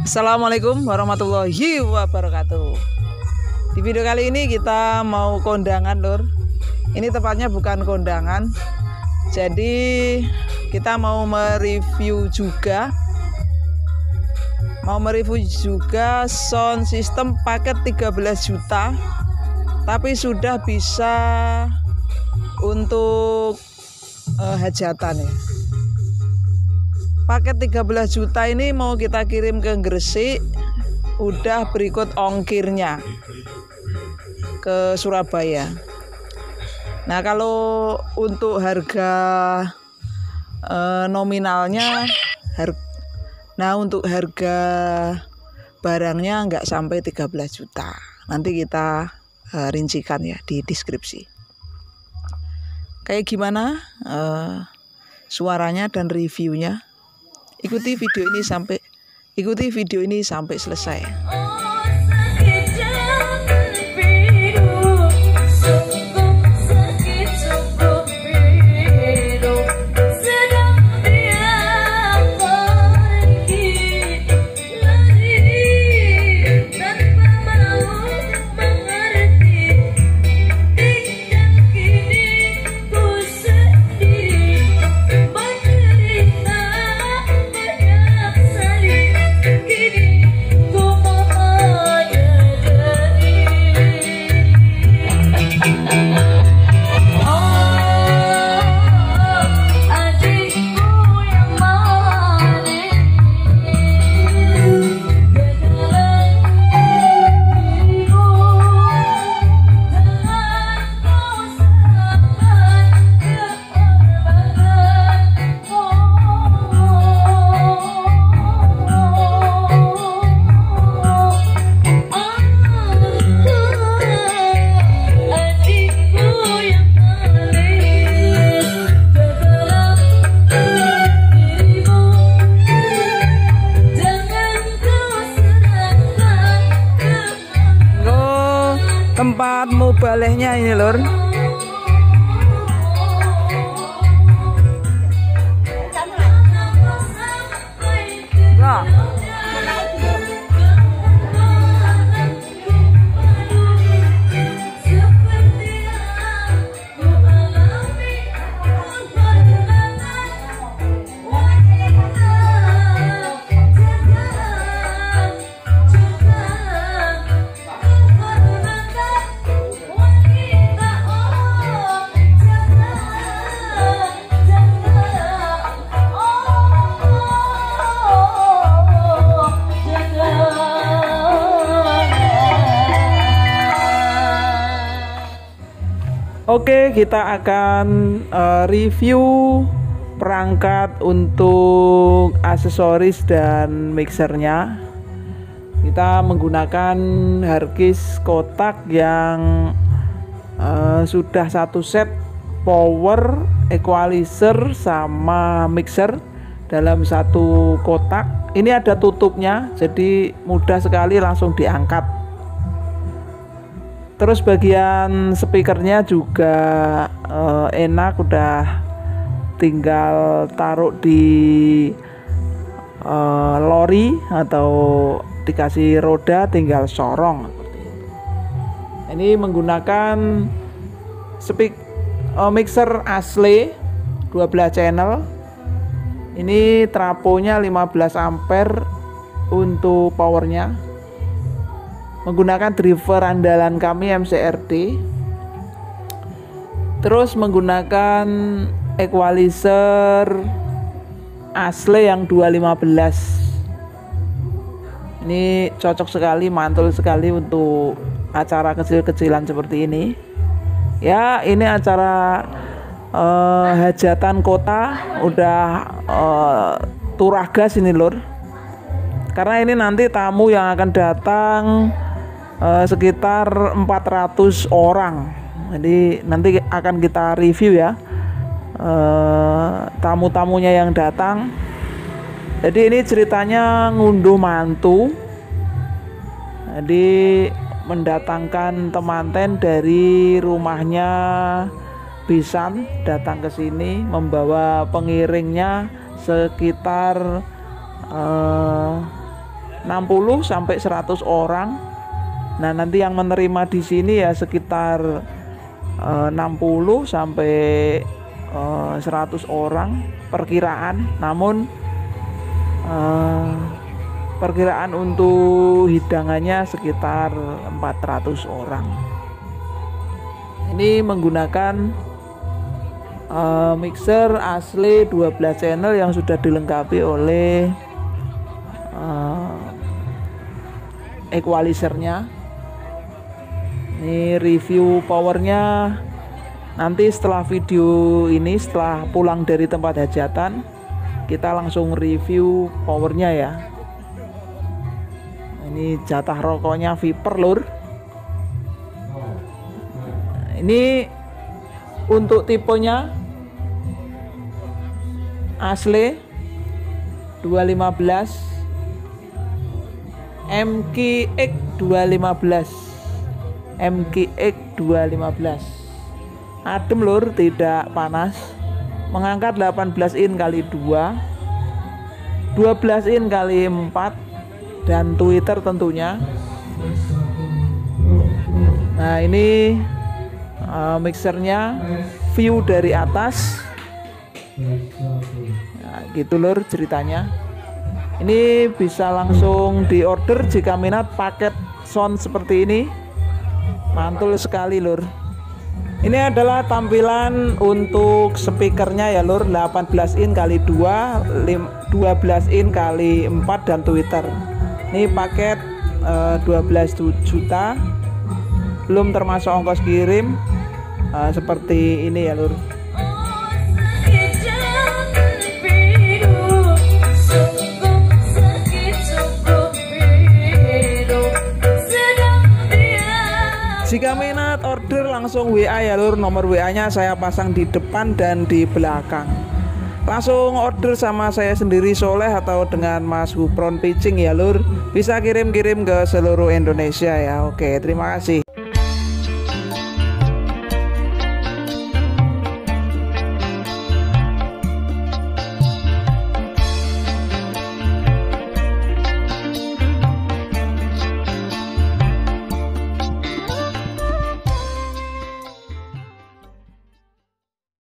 Assalamualaikum warahmatullahi wabarakatuh. Di video kali ini kita mau kondangan, Lur. Ini tepatnya bukan kondangan. Jadi kita mau mereview juga sound system paket 13 juta. Tapi sudah bisa untuk hajatan ya. Paket 13 juta ini mau kita kirim ke Gresik, udah berikut ongkirnya ke Surabaya. Nah, kalau untuk harga nominalnya, untuk harga barangnya nggak sampai 13 juta. Nanti kita rincikan ya di deskripsi. Kayak gimana suaranya dan reviewnya? Ikuti video ini sampai selesai. Tempat mubalehnya ini, Lur. Nah. Oke, kita akan review perangkat untuk aksesoris dan mixernya. Kita menggunakan harddisk kotak yang sudah satu set power, equalizer, sama mixer dalam satu kotak. Ini ada tutupnya, jadi mudah sekali langsung diangkat. Terus bagian speakernya juga enak, udah tinggal taruh di lori atau dikasih roda, tinggal sorong. Ini menggunakan mixer asli 12 channel. Ini trafonya 15 ampere untuk powernya. Menggunakan driver andalan kami MCRD. Terus menggunakan equalizer asli yang 215. Ini cocok sekali, mantul sekali untuk acara kecil-kecilan seperti ini. Ya, ini acara hajatan kota, udah turah gas ini, Lur. Karena ini nanti tamu yang akan datang sekitar 400 orang. Jadi nanti akan kita review ya tamu-tamunya yang datang. Jadi ini ceritanya ngunduh mantu. Jadi mendatangkan temanten dari rumahnya Bisan datang ke sini membawa pengiringnya sekitar 60 sampai 100 orang. Nah, nanti yang menerima di sini ya sekitar 60 sampai 100 orang perkiraan. Namun perkiraan untuk hidangannya sekitar 400 orang. Ini menggunakan mixer asli 12 channel yang sudah dilengkapi oleh equalizernya. Ini review powernya nanti setelah video ini, setelah pulang dari tempat hajatan kita langsung review powernya ya. Ini jatah rokoknya Viper lur. Ini untuk tipenya asli 215 MKX 215 MKX 215 adem lur, tidak panas, mengangkat 18 in kali 2 12 in kali 4 dan tweeter tentunya. Nah, ini mixernya view dari atas. Nah, gitu lur ceritanya. Ini bisa langsung diorder jika minat paket sound seperti ini. Mantul sekali lur. Ini adalah tampilan untuk speakernya ya lur, 18 in kali 2 12 in kali 4 dan tweeter. Ini paket 12 juta, belum termasuk ongkos kirim. Seperti ini ya lur. Jika minat order langsung WA ya lur, nomor WA nya saya pasang di depan dan di belakang. Langsung order sama saya sendiri Soleh atau dengan Mas Gupron Pitching ya lur. Bisa kirim-kirim ke seluruh Indonesia ya. Oke, terima kasih.